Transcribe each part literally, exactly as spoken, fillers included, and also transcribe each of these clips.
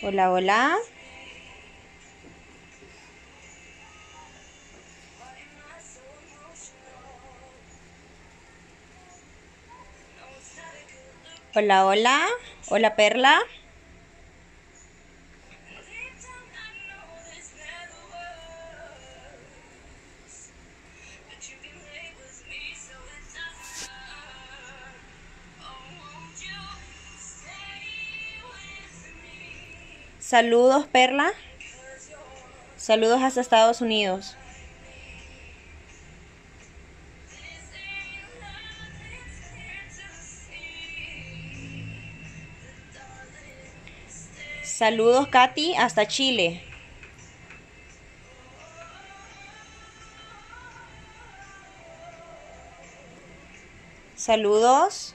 Hola, hola. Hola, hola. Hola, Perla. Saludos, Perla. Saludos hasta Estados Unidos. Saludos, Katy, hasta Chile. Saludos.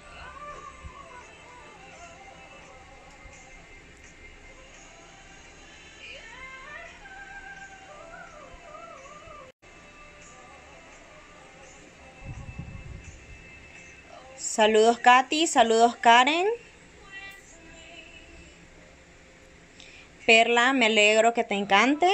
Saludos, Katy. Saludos, Karen. Perla, me alegro que te encante.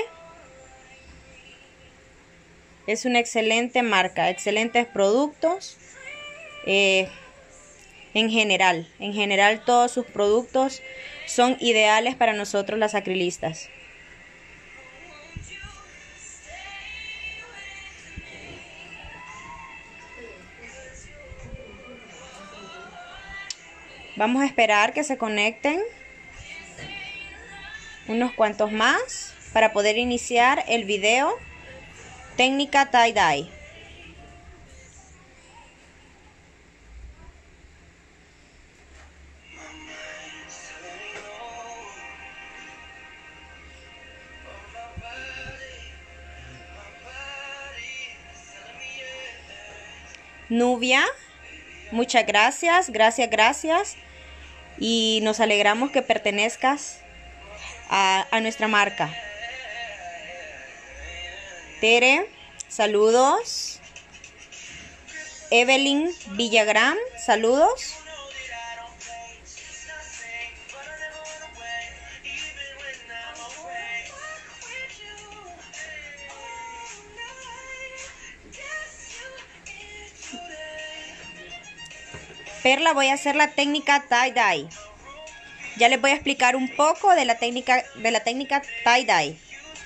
Es una excelente marca, excelentes productos. Eh, en general, en general todos sus productos son ideales para nosotros las acrilistas. Vamos a esperar que se conecten unos cuantos más para poder iniciar el video técnica tie-dye. Nubia, muchas gracias, gracias, gracias. Y nos alegramos que pertenezcas a, a nuestra marca. Tere, saludos. Evelyn Villagrán, saludos. Perla, voy a hacer la técnica tie-dye. Ya les voy a explicar un poco de la técnica de la técnica tie-dye.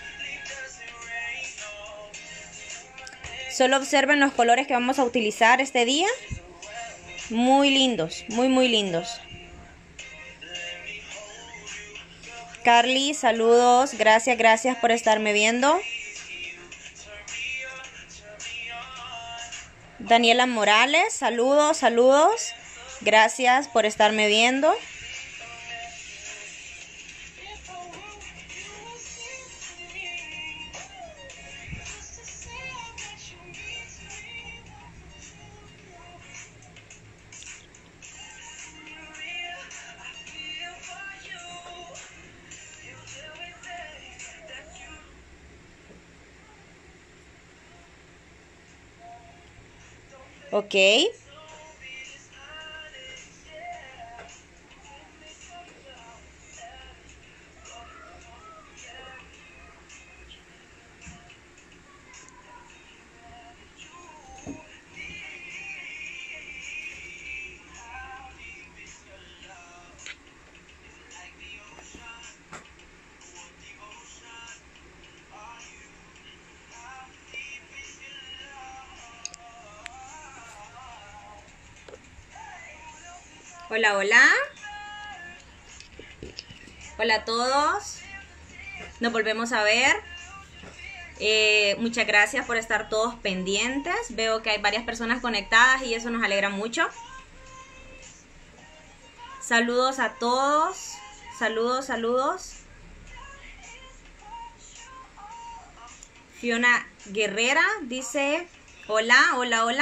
Solo observen los colores que vamos a utilizar este día. Muy lindos, muy muy lindos. Carly, saludos. Gracias, gracias por estarme viendo. Daniela Morales, saludos, saludos. Gracias por estarme viendo. Ok. Hola, hola. Hola a todos. Nos volvemos a ver. Eh, muchas gracias por estar todos pendientes. Veo que hay varias personas conectadas y eso nos alegra mucho. Saludos a todos. Saludos, saludos. Fiona Guerrera dice: hola, hola, hola.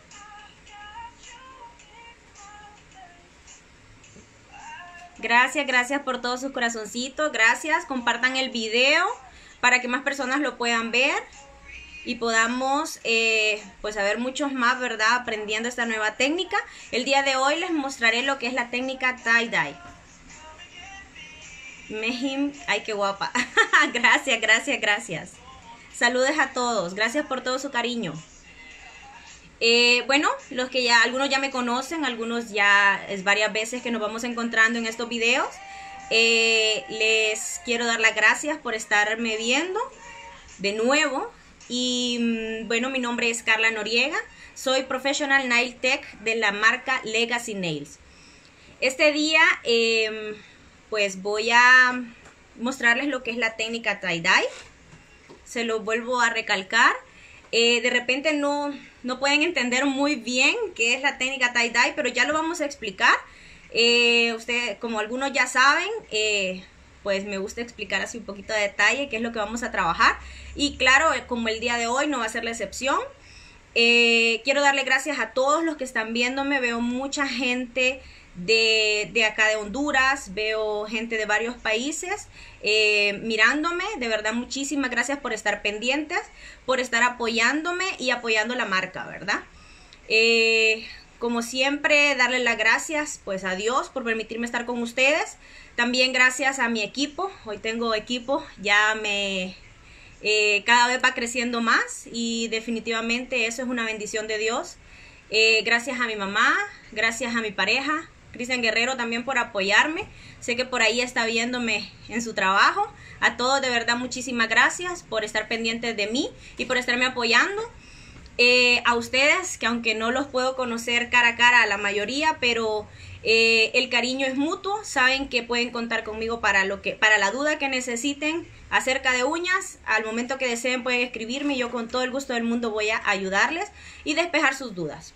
Gracias, gracias por todos sus corazoncitos. Gracias. Compartan el video para que más personas lo puedan ver y podamos eh, pues saber muchos más, ¿verdad? Aprendiendo esta nueva técnica. El día de hoy les mostraré lo que es la técnica tie-dye. Mejim, ay, qué guapa. Gracias, gracias, gracias. Saludos a todos. Gracias por todo su cariño. Eh, bueno, los que ya, algunos ya me conocen, algunos ya es varias veces que nos vamos encontrando en estos videos. Eh, les quiero dar las gracias por estarme viendo de nuevo. Y bueno, mi nombre es Carla Noriega. Soy Professional Nail Tech de la marca Legacy Nails. Este día, eh, pues voy a mostrarles lo que es la técnica tie-dye. Se lo vuelvo a recalcar. Eh, de repente no, no pueden entender muy bien qué es la técnica tie-dye, pero ya lo vamos a explicar. Eh, usted, como algunos ya saben, eh, pues me gusta explicar así un poquito de detalle qué es lo que vamos a trabajar. Y claro, como el día de hoy no va a ser la excepción. Eh, quiero darle gracias a todos los que están viéndome. Veo mucha gente de, de acá de Honduras, veo gente de varios países eh, mirándome. De verdad, muchísimas gracias por estar pendientes, por estar apoyándome y apoyando la marca, ¿verdad? Eh, como siempre, darle las gracias pues a Dios por permitirme estar con ustedes. También gracias a mi equipo. Hoy tengo equipo, ya me... Eh, cada vez va creciendo más y definitivamente eso es una bendición de Dios. Eh, gracias a mi mamá, gracias a mi pareja, Cristian Guerrero, también por apoyarme. Sé que por ahí está viéndome en su trabajo. A todos de verdad muchísimas gracias por estar pendientes de mí y por estarme apoyando. Eh, a ustedes, que aunque no los puedo conocer cara a cara a la mayoría, pero eh, el cariño es mutuo. Saben que pueden contar conmigo para, lo que, para la duda que necesiten acerca de uñas. Al momento que deseen pueden escribirme y yo con todo el gusto del mundo voy a ayudarles y despejar sus dudas.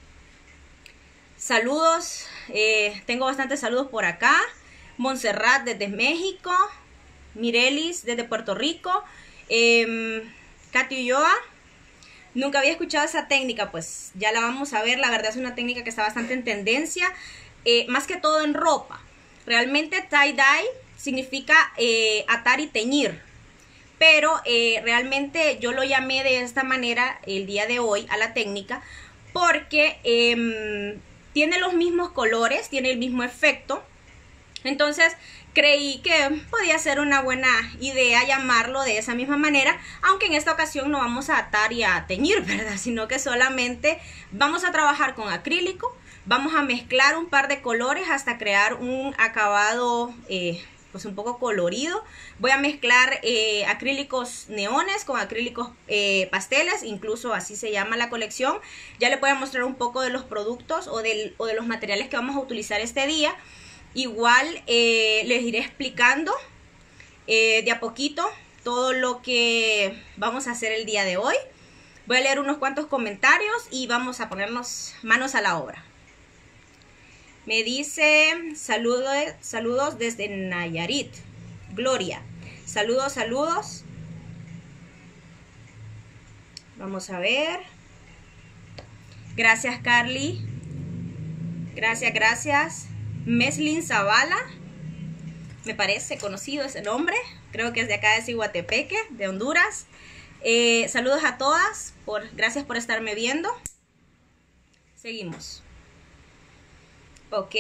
Saludos, eh, tengo bastantes saludos por acá. Montserrat desde México, Mirelis desde Puerto Rico, eh, Katy Ulloa. Nunca había escuchado esa técnica, pues ya la vamos a ver. La verdad es una técnica que está bastante en tendencia, eh, más que todo en ropa. Realmente tie-dye significa eh, atar y teñir, pero eh, realmente yo lo llamé de esta manera el día de hoy a la técnica porque eh, tiene los mismos colores, tiene el mismo efecto. Entonces creí que podía ser una buena idea llamarlo de esa misma manera, aunque en esta ocasión no vamos a atar y a teñir, ¿verdad? Sino que solamente vamos a trabajar con acrílico, vamos a mezclar un par de colores hasta crear un acabado eh, pues un poco colorido. Voy a mezclar eh, acrílicos neones con acrílicos eh, pasteles, incluso así se llama la colección. Ya le voy a mostrar un poco de los productos o, del, o de los materiales que vamos a utilizar este día. Igual eh, les iré explicando eh, de a poquito todo lo que vamos a hacer el día de hoy. Voy a leer unos cuantos comentarios y vamos a ponernos manos a la obra. Me dice saludos, saludos desde Nayarit, Gloria. Saludos, saludos. Vamos a ver. Gracias, Carly. Gracias, gracias. Meslin Zavala, me parece conocido ese nombre, creo que es de acá de Ciguatepeque, de Honduras. Eh, saludos a todas, por, gracias por estarme viendo. Seguimos. Ok.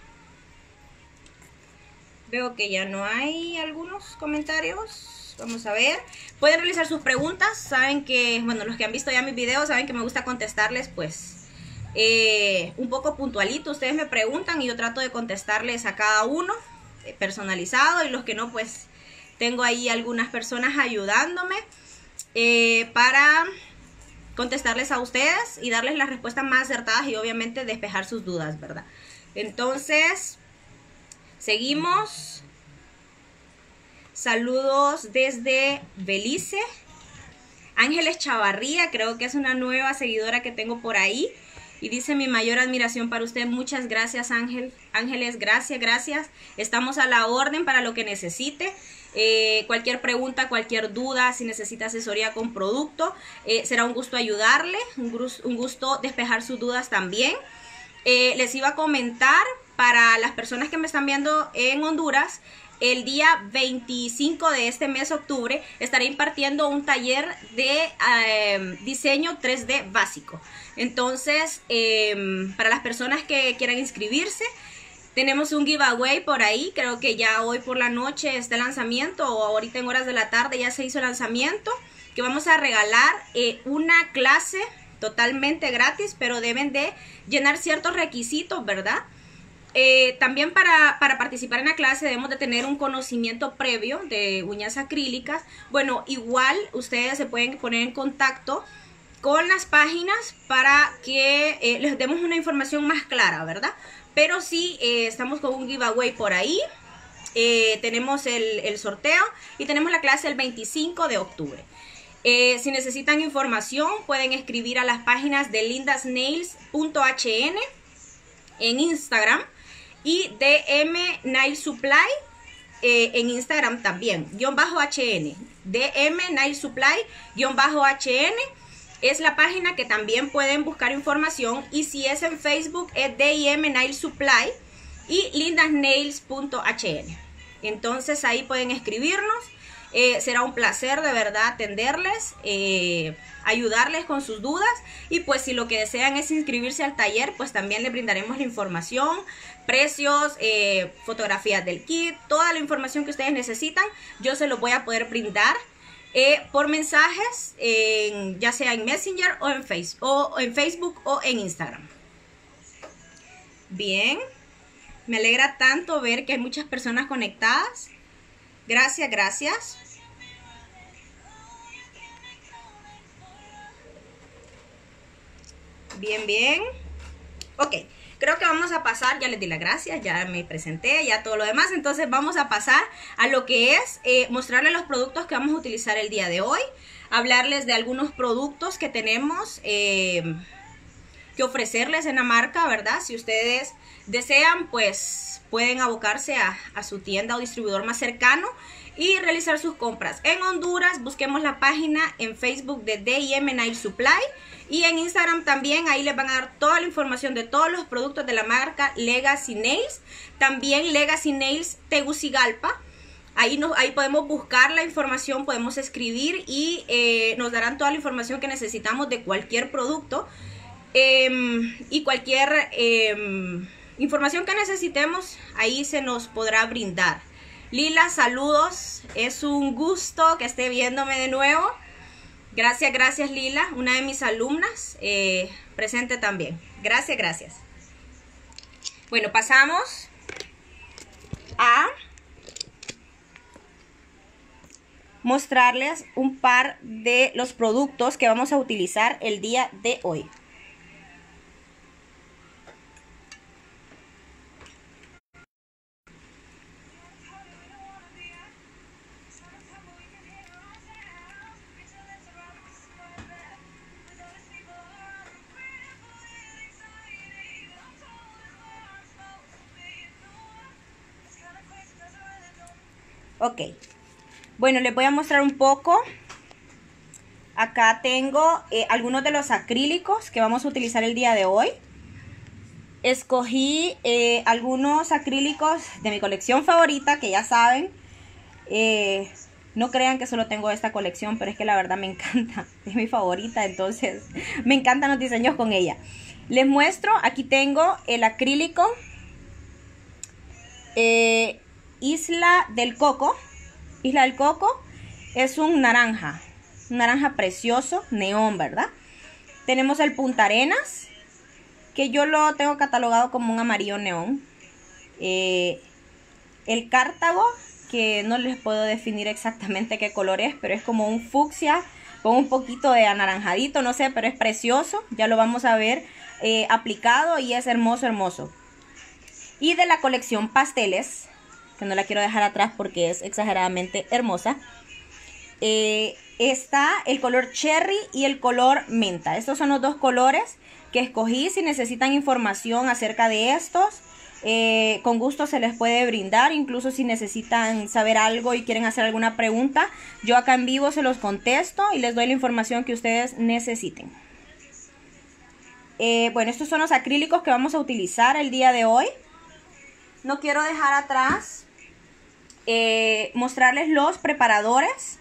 Veo que ya no hay algunos comentarios. Vamos a ver. Pueden realizar sus preguntas. Saben que, bueno, los que han visto ya mis videos saben que me gusta contestarles, pues, Eh, un poco puntualito. Ustedes me preguntan y yo trato de contestarles a cada uno eh, personalizado, y los que no, pues tengo ahí algunas personas ayudándome eh, para contestarles a ustedes y darles las respuestas más acertadas y obviamente despejar sus dudas, ¿verdad? Entonces seguimos. Saludos desde Belice. Ángeles Chavarría, creo que es una nueva seguidora que tengo por ahí. Y dice: mi mayor admiración para usted. Muchas gracias, Ángel. Ángeles, gracias, gracias. Estamos a la orden para lo que necesite. Eh, cualquier pregunta, cualquier duda, si necesita asesoría con producto, eh, será un gusto ayudarle, un, un gusto despejar sus dudas también. Eh, les iba a comentar, para las personas que me están viendo en Honduras, el día veinticinco de este mes, octubre, estaré impartiendo un taller de eh, diseño tres D básico. Entonces, eh, para las personas que quieran inscribirse, Tenemos un giveaway por ahí, creo que ya hoy por la noche está el lanzamiento o ahorita en horas de la tarde ya se hizo el lanzamiento, que vamos a regalar eh, una clase totalmente gratis, pero deben de llenar ciertos requisitos, ¿verdad? Eh, también para, para participar en la clase debemos de tener un conocimiento previo de uñas acrílicas. Bueno, igual ustedes se pueden poner en contacto con las páginas para que eh, les demos una información más clara, ¿verdad? Pero sí, eh, estamos con un giveaway por ahí. Eh, tenemos el, el sorteo y tenemos la clase el veinticinco de octubre. Eh, si necesitan información, pueden escribir a las páginas de lindas nails punto h n en Instagram y D M Nail Supply eh, en Instagram también, guión bajo H N. D M Nail Supply, guión bajo H N. Es la página que también pueden buscar información, y si es en Facebook es D I M Nail Supply y lindas nails punto h n. Entonces ahí pueden escribirnos, eh, será un placer de verdad atenderles, eh, ayudarles con sus dudas, y pues si lo que desean es inscribirse al taller, pues también les brindaremos la información, precios, eh, fotografías del kit, toda la información que ustedes necesitan, yo se los voy a poder brindar. Eh, por mensajes, en, ya sea en Messenger o en, face, o en Facebook o en Instagram. Bien, me alegra tanto ver que hay muchas personas conectadas. Gracias, gracias. Bien, bien. Ok. Creo que vamos a pasar, ya les di las gracias, ya me presenté, ya todo lo demás. Entonces vamos a pasar a lo que es eh, mostrarles los productos que vamos a utilizar el día de hoy. Hablarles de algunos productos que tenemos eh, que ofrecerles en la marca, ¿verdad? Si ustedes desean, pues pueden abocarse a, a su tienda o distribuidor más cercano y realizar sus compras. En Honduras, busquemos la página en Facebook de D I M Nail Supply. Y en Instagram también, ahí les van a dar toda la información de todos los productos de la marca Legacy Nails. También Legacy Nails Tegucigalpa. Ahí, nos, ahí podemos buscar la información, podemos escribir y eh, nos darán toda la información que necesitamos de cualquier producto. Eh, y cualquier eh, información que necesitemos, ahí se nos podrá brindar. Lila, saludos. Es un gusto que esté viéndome de nuevo. Gracias, gracias Lila, una de mis alumnas, eh, presente también. Gracias, gracias. Bueno, pasamos a mostrarles un par de los productos que vamos a utilizar el día de hoy. Ok, bueno, les voy a mostrar un poco. Acá tengo eh, algunos de los acrílicos que vamos a utilizar el día de hoy. Escogí eh, algunos acrílicos de mi colección favorita, que ya saben. Eh, no crean que solo tengo esta colección, pero es que la verdad me encanta. Es mi favorita, entonces me encantan los diseños con ella. Les muestro, aquí tengo el acrílico Eh... Isla del Coco. Isla del Coco es un naranja, un naranja precioso, neón, ¿verdad? Tenemos el Punta Arenas, que yo lo tengo catalogado como un amarillo neón. Eh, el Cartago, que no les puedo definir exactamente qué color es, pero es como un fucsia con un poquito de anaranjadito, no sé, pero es precioso. Ya lo vamos a ver eh, aplicado y es hermoso, hermoso. Y de la colección Pasteles, que no la quiero dejar atrás porque es exageradamente hermosa, eh, está el color cherry y el color menta. Estos son los dos colores que escogí. Si necesitan información acerca de estos, eh, con gusto se les puede brindar. Incluso si necesitan saber algo y quieren hacer alguna pregunta, yo acá en vivo se los contesto y les doy la información que ustedes necesiten. Eh, bueno, estos son los acrílicos que vamos a utilizar el día de hoy. No quiero dejar atrás Eh, mostrarles los preparadores,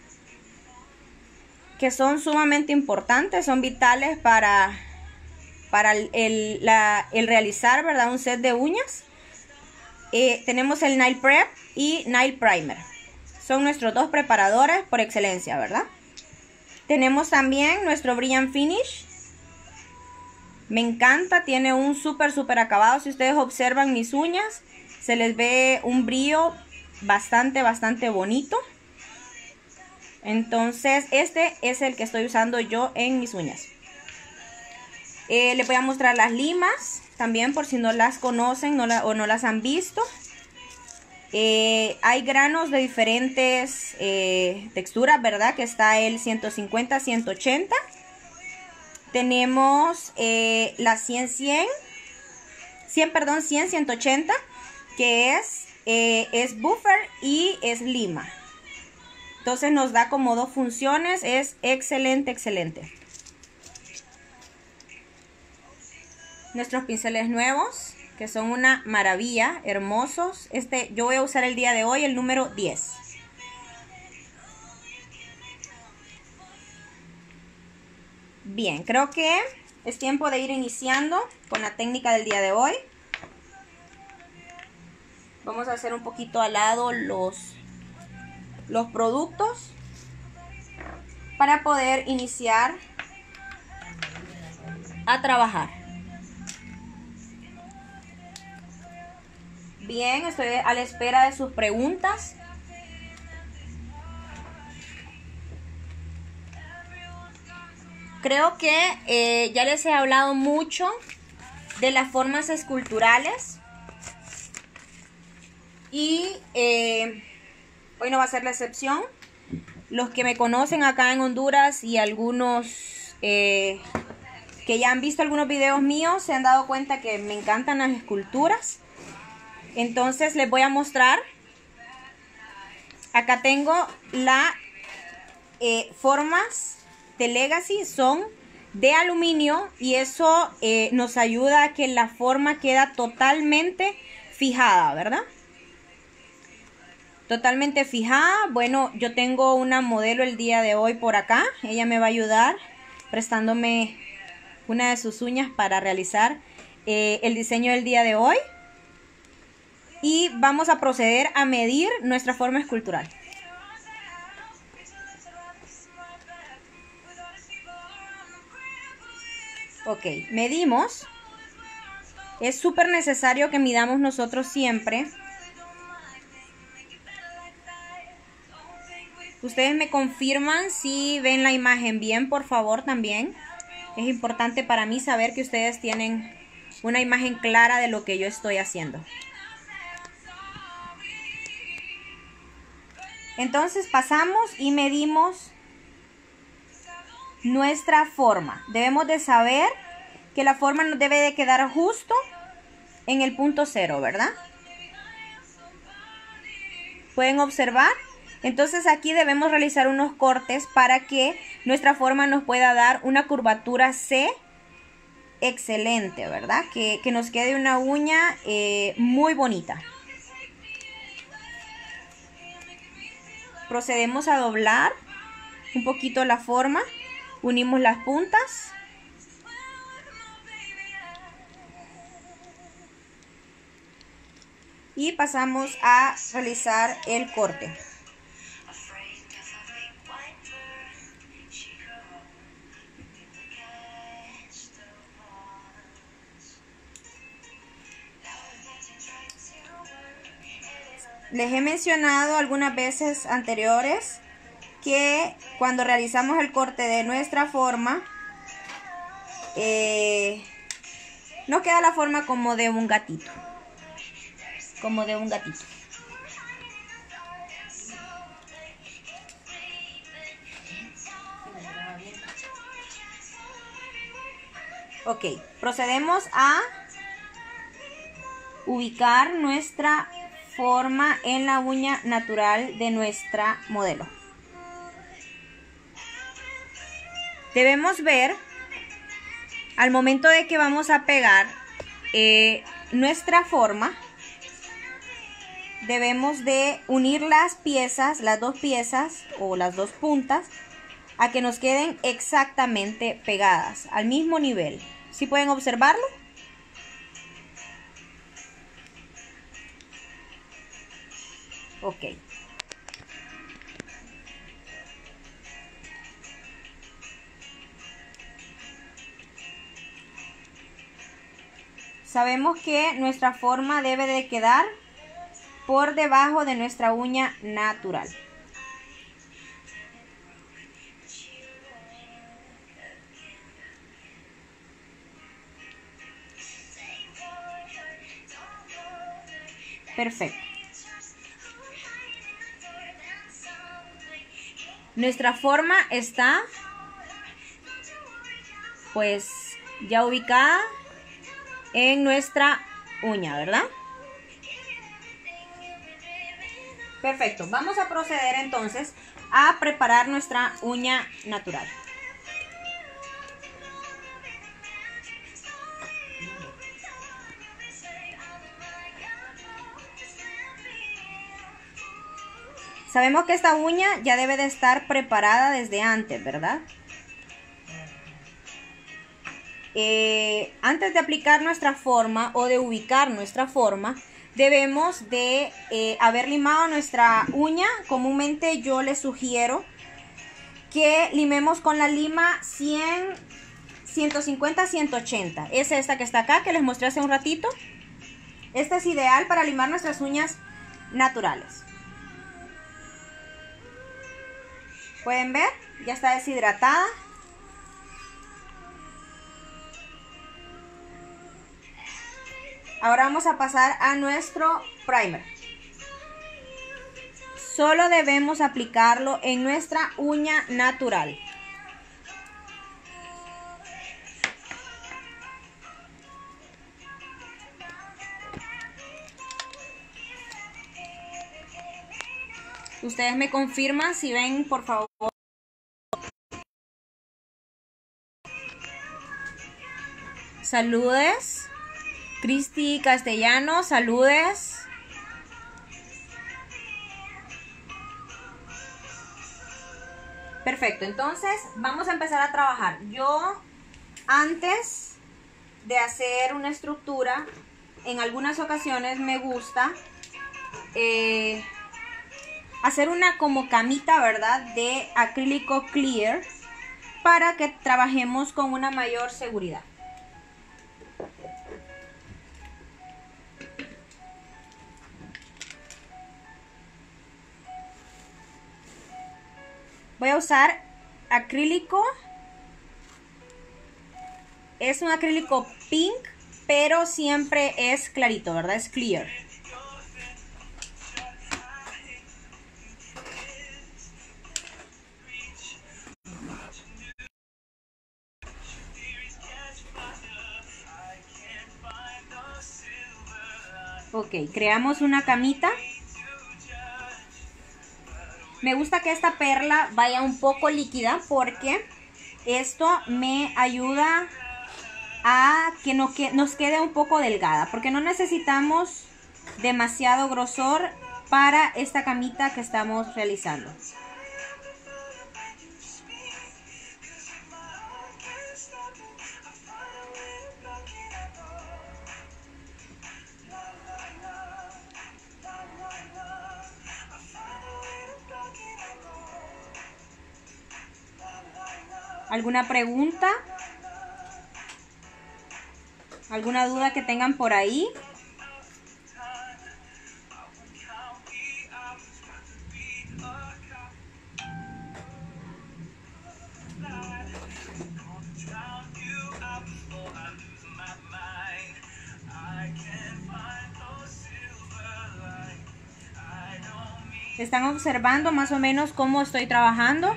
que son sumamente importantes, son vitales para, para el, el, la, el realizar, ¿verdad?, un set de uñas. eh, tenemos el Nail Prep y Nail Primer. Son nuestros dos preparadores por excelencia, ¿verdad? Tenemos también nuestro Brilliant Finish. Me encanta, tiene un súper, súper acabado. Si ustedes observan mis uñas, se les ve un brillo bastante, bastante bonito. Entonces, este es el que estoy usando yo en mis uñas. Eh, les voy a mostrar las limas también por si no las conocen no la, o no las han visto. Eh, hay granos de diferentes eh, texturas, ¿verdad? Que está el ciento cincuenta, ciento ochenta. Tenemos eh, la cien, cien, cien, perdón, cien, ciento ochenta, que es, eh, es buffer y es lima. Entonces nos da como dos funciones, es excelente, excelente. Nuestros pinceles nuevos, que son una maravilla, hermosos. Este yo voy a usar el día de hoy el número diez. Bien, creo que es tiempo de ir iniciando con la técnica del día de hoy. Vamos a hacer un poquito al lado los, los productos para poder iniciar a trabajar. Bien, estoy a la espera de sus preguntas. Creo que eh, ya les he hablado mucho de las formas esculturales. Y eh, hoy no va a ser la excepción. Los que me conocen acá en Honduras y algunos eh, que ya han visto algunos videos míos se han dado cuenta que me encantan las esculturas. Entonces les voy a mostrar. Acá tengo las eh, formas de Legacy, son de aluminio y eso eh, nos ayuda a que la forma queda totalmente fijada, ¿verdad? Totalmente fijada. Bueno, yo tengo una modelo el día de hoy por acá. Ella me va a ayudar prestándome una de sus uñas para realizar eh, el diseño del día de hoy. Y vamos a proceder a medir nuestra forma escultural. Ok, medimos. Es súper necesario que midamos nosotros siempre. Ustedes me confirman si ven la imagen bien, por favor, también. Es importante para mí saber que ustedes tienen una imagen clara de lo que yo estoy haciendo. Entonces pasamos y medimos nuestra forma. Debemos de saber que la forma nos debe de quedar justo en el punto cero, ¿verdad? Pueden observar. Entonces aquí debemos realizar unos cortes para que nuestra forma nos pueda dar una curvatura C excelente, ¿verdad? Que, que nos quede una uña eh, muy bonita. Procedemos a doblar un poquito la forma, unimos las puntas y pasamos a realizar el corte. Les he mencionado algunas veces anteriores que cuando realizamos el corte de nuestra forma, eh, nos queda la forma como de un gatito. Como de un gatito. Ok, procedemos a ubicar nuestra forma en la uña natural de nuestra modelo. Debemos ver al momento de que vamos a pegar eh, nuestra forma, debemos de unir las piezas, las dos piezas o las dos puntas a que nos queden exactamente pegadas al mismo nivel. ¿Sí pueden observarlo? Ok. Sabemos que nuestra forma debe de quedar por debajo de nuestra uña natural. Perfecto. Nuestra forma está pues ya ubicada en nuestra uña, ¿verdad? Perfecto. Vamos a proceder entonces a preparar nuestra uña natural. Sabemos que esta uña ya debe de estar preparada desde antes, ¿verdad? Eh, antes de aplicar nuestra forma o de ubicar nuestra forma, debemos de eh, haber limado nuestra uña. Comúnmente yo les sugiero que limemos con la lima cien, ciento cincuenta, ciento ochenta. Es esta que está acá, que les mostré hace un ratito. Esta es ideal para limar nuestras uñas naturales. ¿Pueden ver? Ya está deshidratada. Ahora vamos a pasar a nuestro primer. Solo debemos aplicarlo en nuestra uña natural. Ustedes me confirman si ven, por favor. Saludes. Cristi Castellano, saludes. Perfecto, entonces vamos a empezar a trabajar. Yo, antes de hacer una estructura, en algunas ocasiones me gusta eh, hacer una como camita, ¿verdad? De acrílico clear para que trabajemos con una mayor seguridad. Voy a usar acrílico. Es un acrílico pink, pero siempre es clarito, ¿verdad? Es clear. Ok, creamos una camita. Me gusta que esta perla vaya un poco líquida porque esto me ayuda a que no que nos quede un poco delgada, porque no necesitamos demasiado grosor para esta camita que estamos realizando. ¿Alguna pregunta? ¿Alguna duda que tengan por ahí? ¿Están observando más o menos cómo estoy trabajando?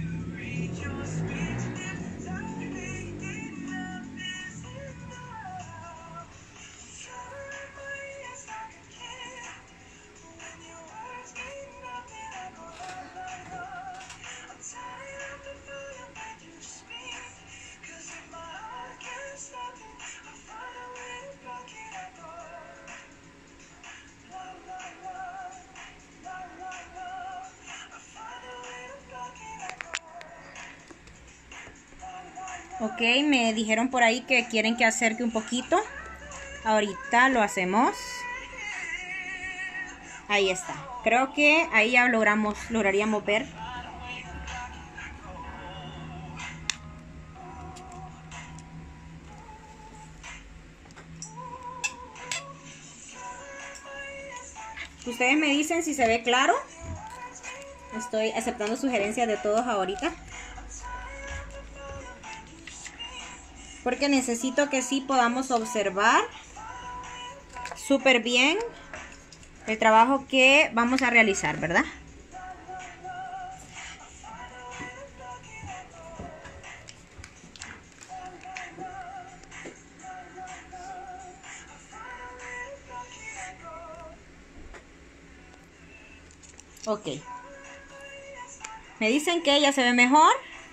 Ok, me dijeron por ahí que quieren que acerque un poquito. Ahorita lo hacemos. Ahí está. Creo que ahí ya logramos, lograríamos ver. Ustedes me dicen si se ve claro. Estoy aceptando sugerencias de todos ahorita. Porque necesito que sí podamos observar súper bien el trabajo que vamos a realizar, ¿verdad? Ok. Me dicen que ya se ve mejor.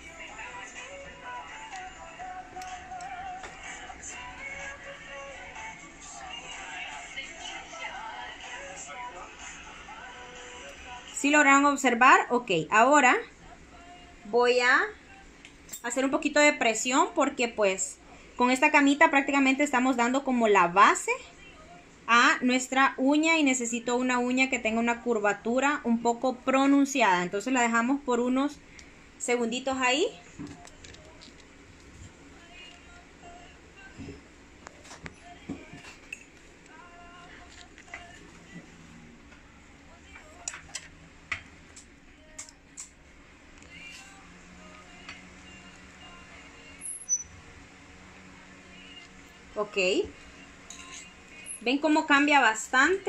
¿Sí lograron observar? Ok, ahora voy a hacer un poquito de presión porque pues con esta camita prácticamente estamos dando como la base a nuestra uña y necesito una uña que tenga una curvatura un poco pronunciada. Entonces la dejamos por unos segunditos ahí. Ok. ¿Ven cómo cambia bastante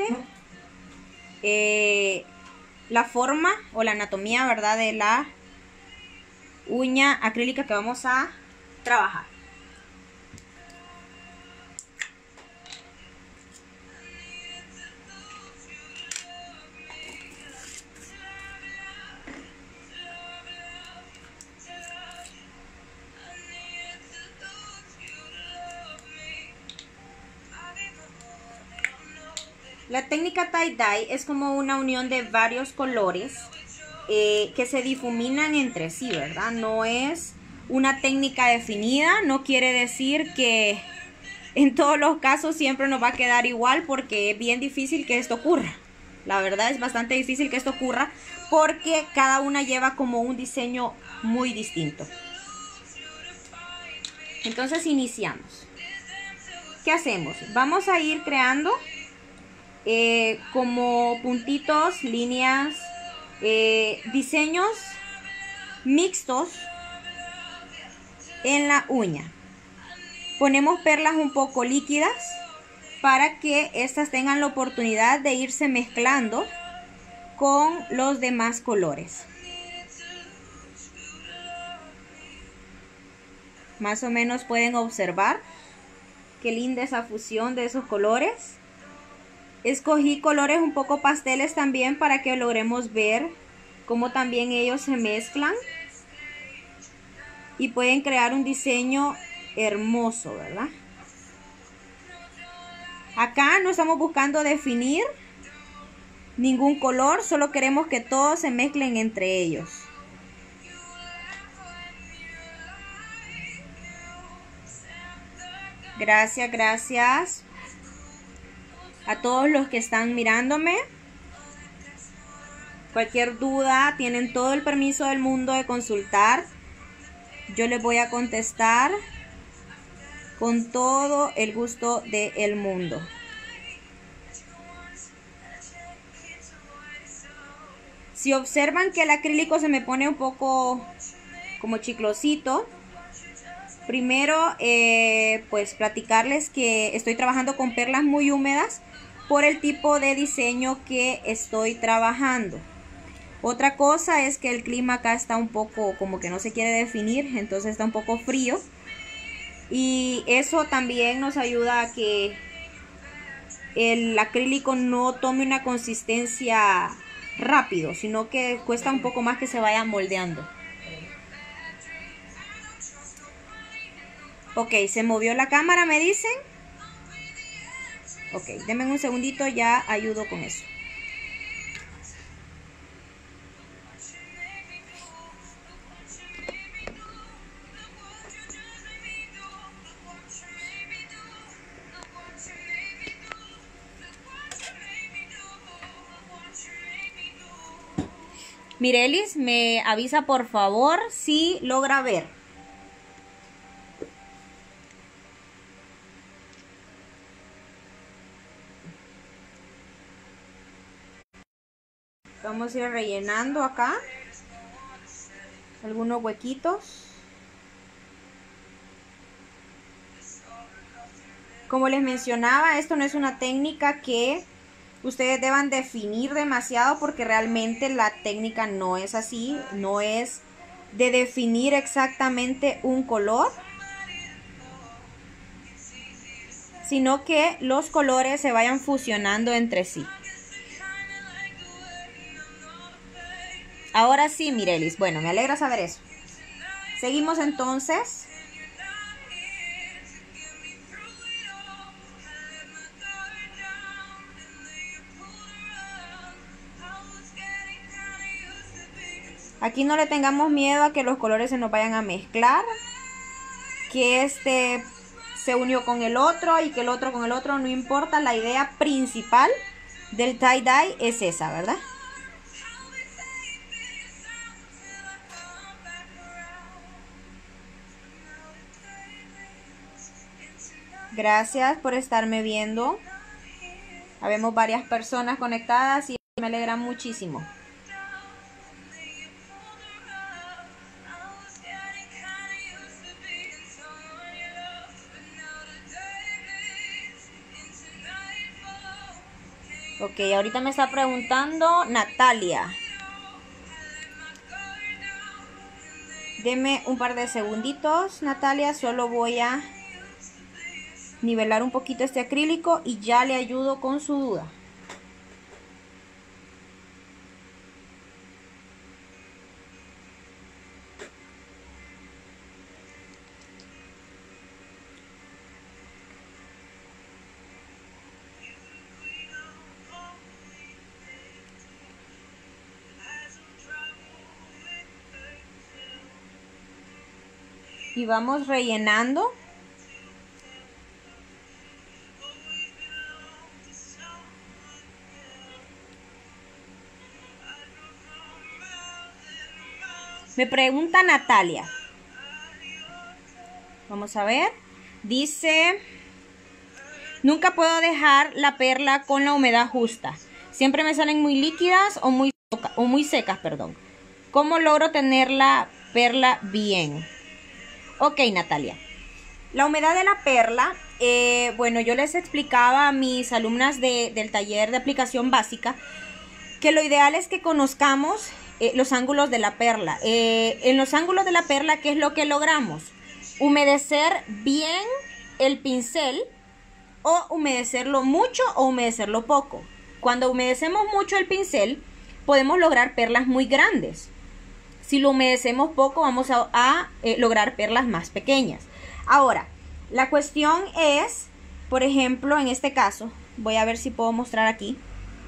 eh, la forma o la anatomía, ¿verdad? De la uña acrílica que vamos a trabajar. La técnica tie-dye es como una unión de varios colores eh, que se difuminan entre sí, ¿verdad? No es una técnica definida, no quiere decir que en todos los casos siempre nos va a quedar igual porque es bien difícil que esto ocurra. La verdad es bastante difícil que esto ocurra porque cada una lleva como un diseño muy distinto. Entonces iniciamos. ¿Qué hacemos? Vamos a ir creando Eh, como puntitos, líneas, eh, diseños mixtos en la uña. Ponemos perlas un poco líquidas para que estas tengan la oportunidad de irse mezclando con los demás colores. Más o menos pueden observar qué linda esa fusión de esos colores. Escogí colores un poco pasteles también para que logremos ver cómo también ellos se mezclan y pueden crear un diseño hermoso, ¿verdad? Acá no estamos buscando definir ningún color, solo queremos que todos se mezclen entre ellos. Gracias, gracias a todos los que están mirándome. Cualquier duda, tienen todo el permiso del mundo de consultar. Yo les voy a contestar con todo el gusto del mundo. Si observan que el acrílico se me pone un poco como chiclosito, primero eh, pues platicarles que estoy trabajando con perlas muy húmedas por el tipo de diseño que estoy trabajando. Otra cosa es que el clima acá está un poco como que no se quiere definir, entonces está un poco frío y eso también nos ayuda a que el acrílico no tome una consistencia rápido, sino que cuesta un poco más que se vaya moldeando. Ok, se movió la cámara, me dicen. Ok, denme un segundito, ya ayudo con eso. Mirelis, me avisa por favor si logra ver. Vamos a ir rellenando acá algunos huequitos. Como les mencionaba, esto no es una técnica que ustedes deban definir demasiado, porque realmente la técnica no es así, no es de definir exactamente un color, sino que los colores se vayan fusionando entre sí. Ahora sí, Mirelis, bueno, me alegra saber eso. Seguimos entonces. Aquí no le tengamos miedo a que los colores se nos vayan a mezclar, que este se unió con el otro y que el otro con el otro, no importa. La idea principal del tie-dye es esa, ¿verdad? Gracias por estarme viendo. Habemos varias personas conectadas y me alegra muchísimo. Ok, ahorita me está preguntando Natalia. Deme un par de segunditos, Natalia. Solo voy a nivelar un poquito este acrílico y ya le ayudo con su duda. Y vamos rellenando. Me pregunta Natalia. Vamos a ver. Dice: nunca puedo dejar la perla con la humedad justa. Siempre me salen muy líquidas o muy, o muy secas, perdón. ¿Cómo logro tener la perla bien? Ok, Natalia. La humedad de la perla, eh, bueno, yo les explicaba a mis alumnas de, del taller de aplicación básica que lo ideal es que conozcamos eh, los ángulos de la perla. Eh, en los ángulos de la perla, ¿qué es lo que logramos? Humedecer bien el pincel, o humedecerlo mucho o humedecerlo poco. Cuando humedecemos mucho el pincel, podemos lograr perlas muy grandes. Si lo humedecemos poco, vamos a, a eh, lograr perlas más pequeñas. Ahora, la cuestión es, por ejemplo, en este caso, voy a ver si puedo mostrar aquí,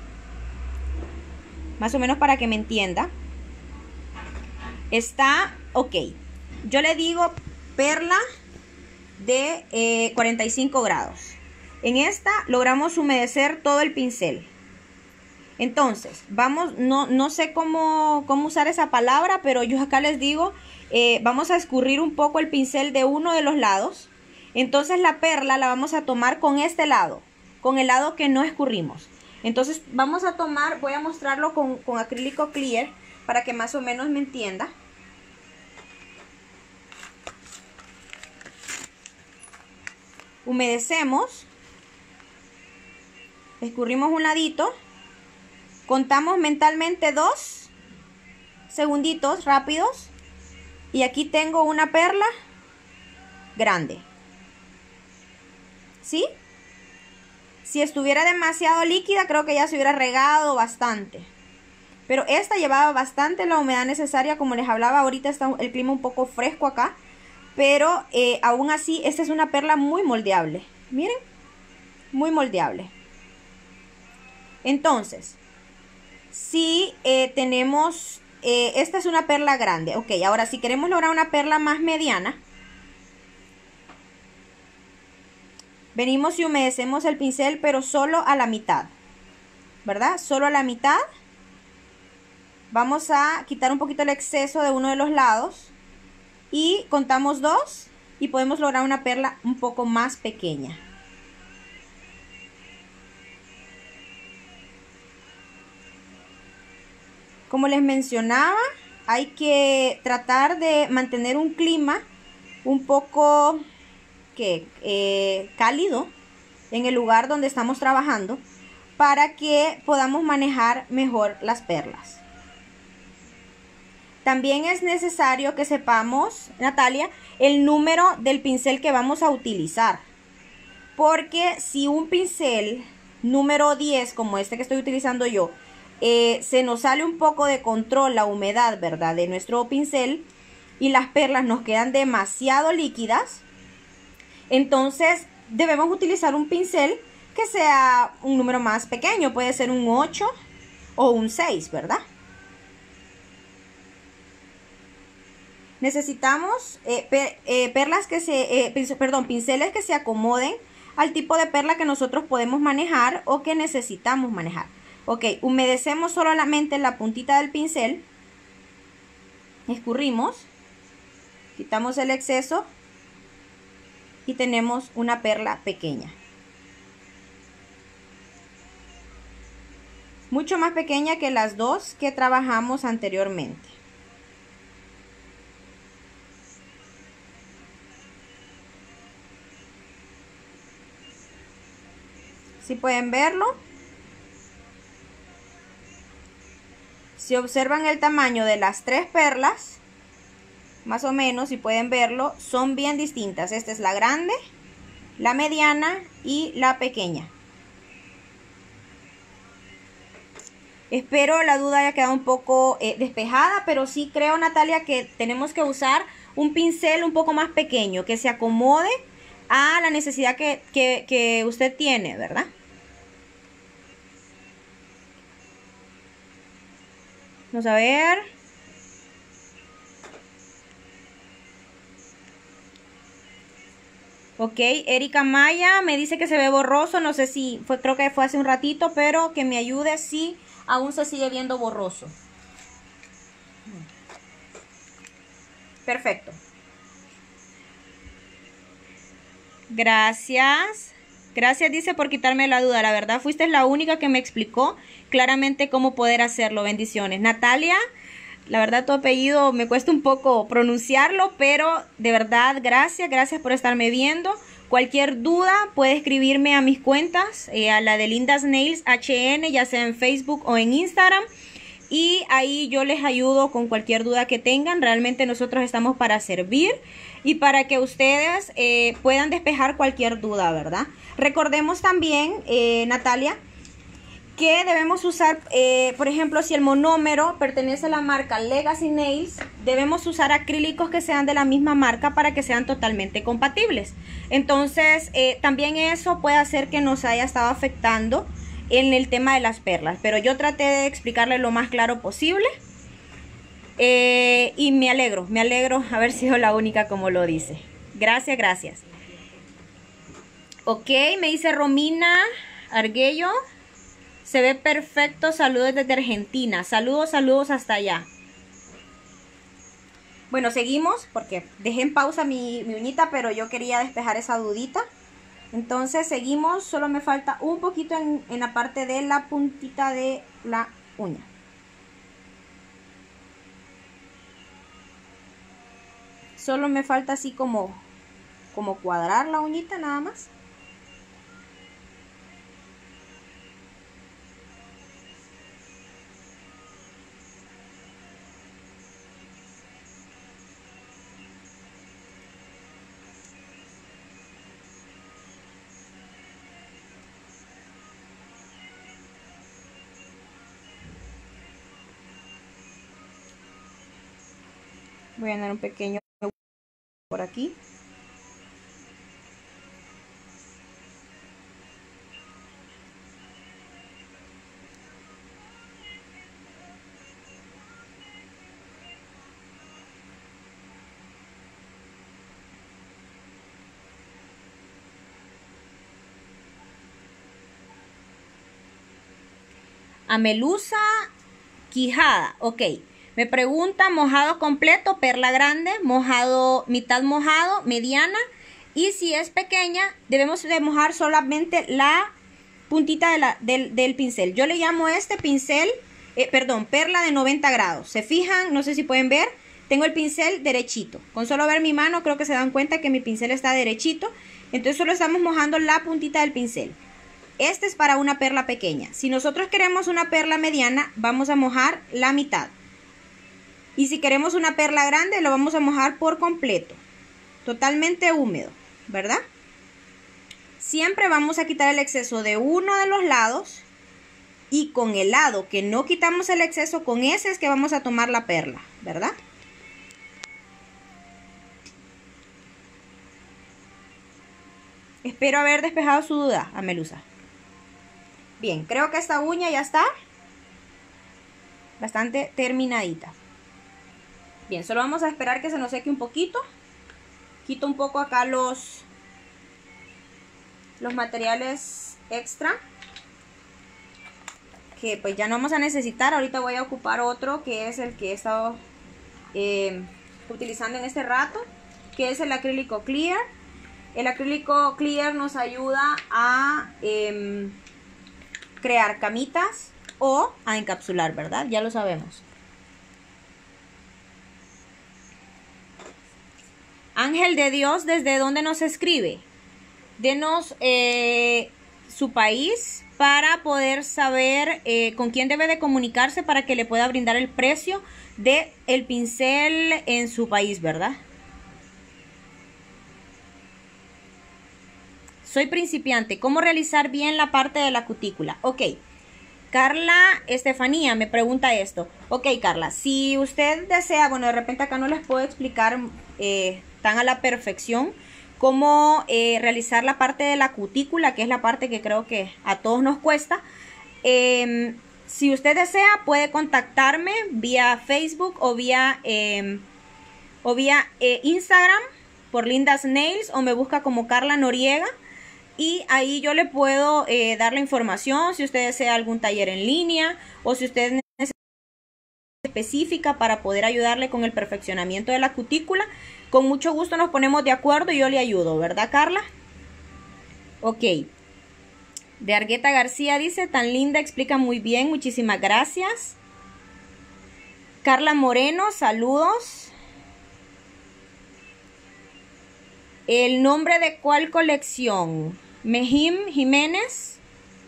más o menos para que me entienda. Está, ok, yo le digo perla de eh, cuarenta y cinco grados. En esta logramos humedecer todo el pincel. Entonces, vamos, no, no sé cómo, cómo usar esa palabra, pero yo acá les digo, eh, vamos a escurrir un poco el pincel de uno de los lados. Entonces la perla la vamos a tomar con este lado, con el lado que no escurrimos. Entonces vamos a tomar, voy a mostrarlo con, con acrílico clear para que más o menos me entienda. Humedecemos, escurrimos un ladito. Contamos mentalmente dos segunditos rápidos y aquí tengo una perla grande. ¿Sí? Si estuviera demasiado líquida, creo que ya se hubiera regado bastante. Pero esta llevaba bastante la humedad necesaria, como les hablaba. Ahorita está el clima un poco fresco acá, pero eh, aún así esta es una perla muy moldeable. Miren, muy moldeable. Entonces, si eh, tenemos, eh, esta es una perla grande, ok, ahora si queremos lograr una perla más mediana, venimos y humedecemos el pincel, pero solo a la mitad, ¿verdad? Solo a la mitad. Vamos a quitar un poquito el exceso de uno de los lados y contamos dos y podemos lograr una perla un poco más pequeña. Como les mencionaba, hay que tratar de mantener un clima un poco que, eh, cálido en el lugar donde estamos trabajando para que podamos manejar mejor las perlas. También es necesario que sepamos, Natalia, el número del pincel que vamos a utilizar. Porque si un pincel número diez, como este que estoy utilizando yo, eh, se nos sale un poco de control la humedad, ¿verdad?, de nuestro pincel y las perlas nos quedan demasiado líquidas, entonces debemos utilizar un pincel que sea un número más pequeño. Puede ser un ocho o un seis, ¿verdad? Necesitamos eh, per, eh, perlas que se, eh, perdón, pinceles que se acomoden al tipo de perla que nosotros podemos manejar o que necesitamos manejar. Ok, humedecemos solamente la puntita del pincel, escurrimos, quitamos el exceso y tenemos una perla pequeña. Mucho más pequeña que las dos que trabajamos anteriormente. Si pueden verlo, si observan el tamaño de las tres perlas, más o menos, si pueden verlo, son bien distintas. Esta es la grande, la mediana y la pequeña. Espero la duda haya quedado un poco eh, despejada, pero sí creo, Natalia, que tenemos que usar un pincel un poco más pequeño, que se acomode a la necesidad que, que, que usted tiene, ¿verdad? Vamos a ver. Ok, Erika Maya me dice que se ve borroso. No sé si fue, creo que fue hace un ratito, pero que me ayude si aún se sigue viendo borroso. Perfecto. Gracias. Gracias, dice, por quitarme la duda. La verdad, fuiste la única que me explicó claramente cómo poder hacerlo. Bendiciones. Natalia, la verdad tu apellido me cuesta un poco pronunciarlo, pero de verdad, gracias. Gracias por estarme viendo. Cualquier duda puede escribirme a mis cuentas, eh, a la de Linda's Nails H N, ya sea en Facebook o en Instagram. Y ahí yo les ayudo con cualquier duda que tengan. Realmente nosotros estamos para servir y para que ustedes eh, puedan despejar cualquier duda, ¿verdad? Recordemos también, eh, Natalia, que debemos usar, eh, por ejemplo, si el monómero pertenece a la marca Legacy Nails, debemos usar acrílicos que sean de la misma marca para que sean totalmente compatibles. Entonces, eh, también eso puede hacer que nos haya estado afectando en el tema de las perlas, pero yo traté de explicarle lo más claro posible. Eh, y me alegro, me alegro haber sido la única como lo dice. Gracias, gracias. Ok, me dice Romina Arguello. Se ve perfecto, saludos desde Argentina. Saludos, saludos hasta allá. Bueno, seguimos porque dejé en pausa mi, mi uñita, pero yo quería despejar esa dudita. Entonces seguimos, solo me falta un poquito en, en la parte de la puntita de la uña. Solo me falta así como, como cuadrar la uñita nada más. Voy a dar un pequeño por aquí. A Melusa Quijada, ok. Me pregunta mojado completo, perla grande, mojado, mitad mojado, mediana. Y si es pequeña, debemos de mojar solamente la puntita de la, del, del pincel. Yo le llamo este pincel, eh, perdón, perla de noventa grados. ¿Se fijan? No sé si pueden ver. Tengo el pincel derechito. Con solo ver mi mano creo que se dan cuenta que mi pincel está derechito. Entonces solo estamos mojando la puntita del pincel. Este es para una perla pequeña. Si nosotros queremos una perla mediana, vamos a mojar la mitad. Y si queremos una perla grande, lo vamos a mojar por completo. Totalmente húmedo, ¿verdad? Siempre vamos a quitar el exceso de uno de los lados. Y con el lado que no quitamos el exceso, con ese es que vamos a tomar la perla, ¿verdad? Espero haber despejado su duda, Amelusa. Bien, creo que esta uña ya está bastante terminadita. Bien, solo vamos a esperar que se nos seque un poquito. Quito un poco acá los, los materiales extra, que pues ya no vamos a necesitar. Ahorita voy a ocupar otro, que es el que he estado eh, utilizando en este rato, que es el acrílico clear. El acrílico clear nos ayuda a eh, crear camitas o a encapsular, ¿verdad? Ya lo sabemos. Ángel de Dios, ¿desde dónde nos escribe? Denos eh, su país para poder saber eh, con quién debe de comunicarse para que le pueda brindar el precio del pincel en su país, ¿verdad? Soy principiante. ¿Cómo realizar bien la parte de la cutícula? Ok. Carla Estefanía me pregunta esto. Ok, Carla, si usted desea, bueno, de repente acá no les puedo explicar eh, tan a la perfección cómo eh, realizar la parte de la cutícula, que es la parte que creo que a todos nos cuesta. Eh, si usted desea, puede contactarme vía Facebook o vía, eh, o vía eh, Instagram por Linda's Nails, o me busca como Carla Noriega. Y ahí yo le puedo eh, dar la información si usted desea algún taller en línea o si usted necesita específica para poder ayudarle con el perfeccionamiento de la cutícula. Con mucho gusto nos ponemos de acuerdo y yo le ayudo, ¿verdad, Carla? Ok. De Argueta García dice, tan linda, explica muy bien, muchísimas gracias. Carla Moreno, saludos. ¿El nombre de cuál colección? Mejim Jiménez.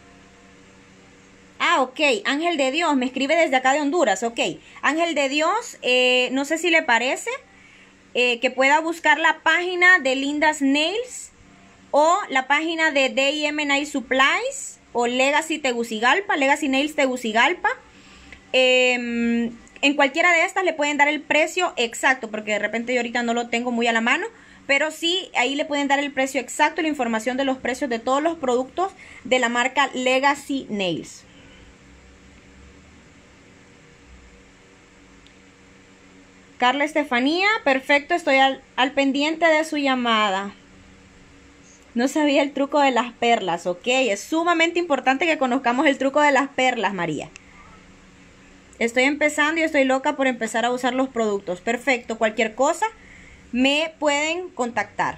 Ah, ok. Ángel de Dios, me escribe desde acá de Honduras. Ok. Ángel de Dios, eh, no sé si le parece eh, que pueda buscar la página de Linda's Nails o la página de D y M Nail Supplies o Legacy Tegucigalpa, Legacy Nails Tegucigalpa. Eh, en cualquiera de estas le pueden dar el precio exacto, porque de repente yo ahorita no lo tengo muy a la mano. Pero sí, ahí le pueden dar el precio exacto y la información de los precios de todos los productos de la marca Legacy Nails. Carla Estefanía, perfecto, estoy al, al pendiente de su llamada. No sabía el truco de las perlas, ok. Es sumamente importante que conozcamos el truco de las perlas, María. Estoy empezando y estoy loca por empezar a usar los productos. Perfecto, cualquier cosa me pueden contactar.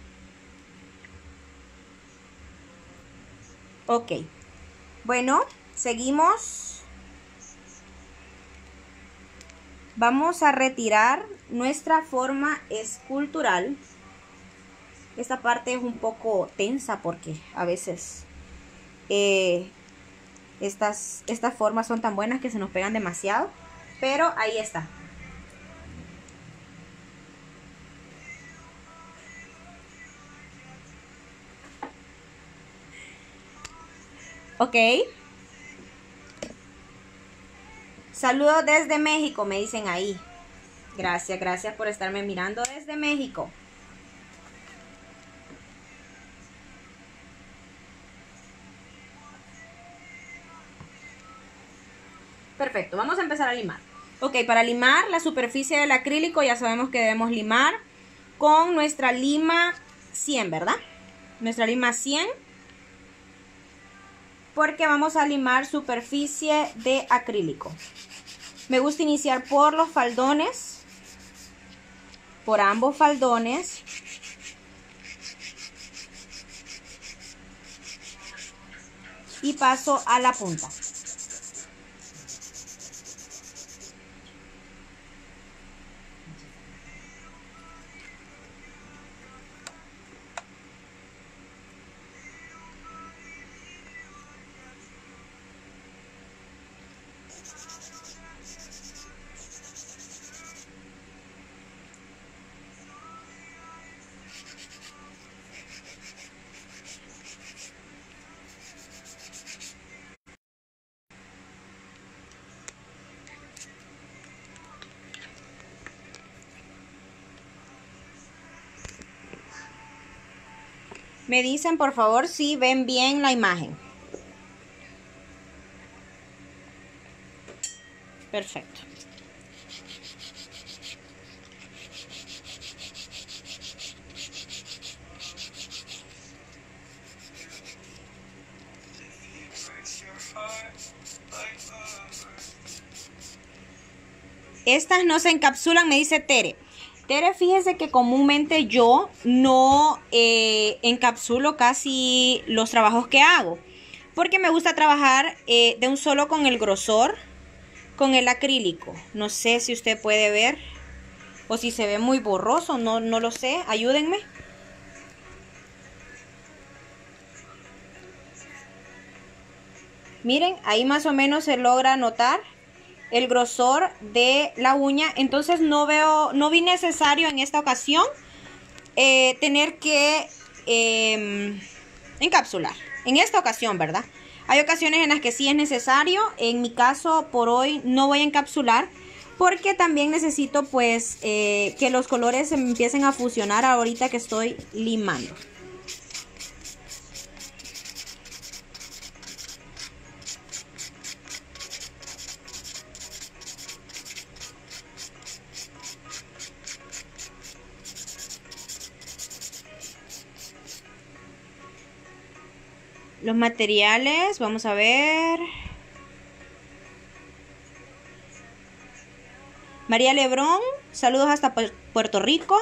Ok. Bueno, seguimos. Vamos a retirar nuestra forma escultural. Esta parte es un poco tensa porque a veces eh, estas, estas formas son tan buenas que se nos pegan demasiado. Pero ahí está. Ok. Saludos desde México, me dicen ahí. Gracias, gracias por estarme mirando desde México. Perfecto, vamos a empezar a limar. Ok, para limar la superficie del acrílico ya sabemos que debemos limar con nuestra lima cien, ¿verdad? Nuestra lima cien. Porque vamos a limar superficie de acrílico. Me gusta iniciar por los faldones, por ambos faldones. Y paso a la punta. Me dicen por favor si ven bien la imagen. Perfecto. Estas no se encapsulan, me dice Tere. Tere, fíjese que comúnmente yo no eh, encapsulo casi los trabajos que hago, porque me gusta trabajar eh, de un solo con el grosor, con el acrílico. No sé si usted puede ver o si se ve muy borroso, no, no lo sé, ayúdenme. Miren, ahí más o menos se logra notar el grosor de la uña. Entonces no veo, no vi necesario en esta ocasión eh, tener que eh, encapsular. En esta ocasión, ¿verdad? Hay ocasiones en las que sí es necesario. En mi caso, por hoy no voy a encapsular, porque también necesito pues eh, que los colores se empiecen a fusionar ahorita que estoy limando. Los materiales, vamos a ver. María Lebrón, saludos hasta Puerto Rico.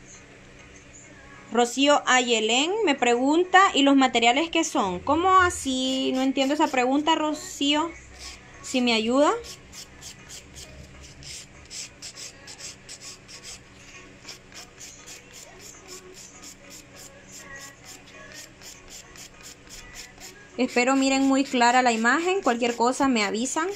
Rocío Ayelén me pregunta, ¿y los materiales qué son? ¿Cómo así? No entiendo esa pregunta, Rocío. Si me ayuda. Espero miren muy clara la imagen. Cualquier cosa me avisan.